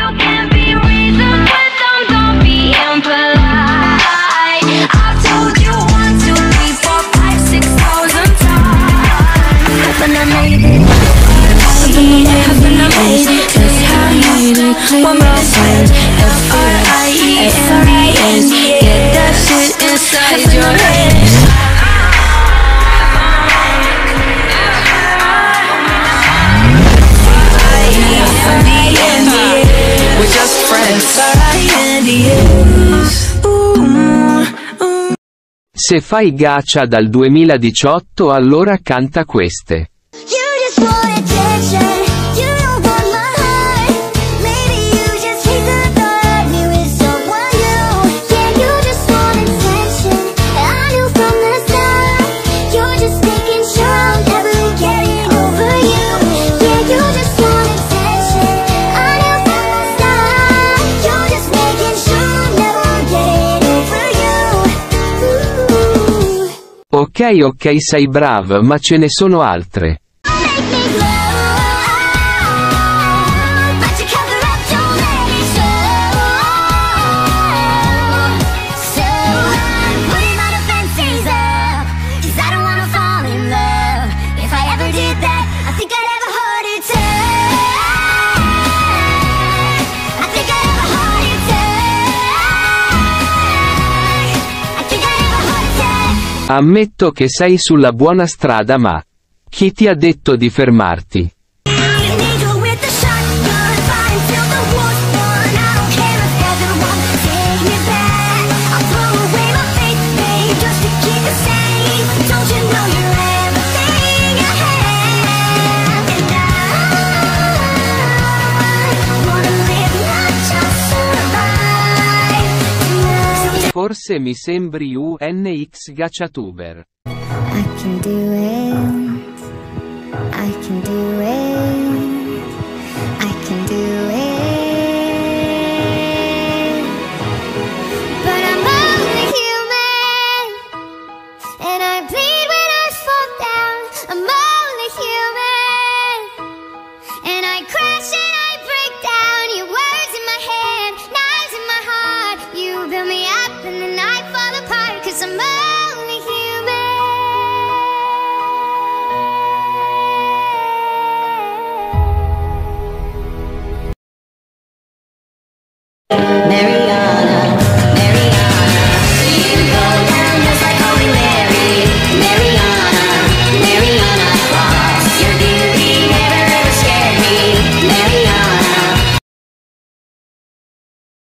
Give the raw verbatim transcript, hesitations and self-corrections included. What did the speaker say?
people can't be reasoned with them, don't be impolite. I've told you one, two, three, four, five, six thousand times. Haven't I made it? Haven't I made it? Haven't I made it? That's how I made it. One more time. F R I E N D S. Get that shit inside your head. We're just friends. Se fai gacha dal duemiladiciotto allora canta queste. Ok ok sei brava ma ce ne sono altre. Ammetto che sei sulla buona strada ma chi ti ha detto di fermarti? Forse mi sembri U N X Gachatuber. I can do it, I can do it.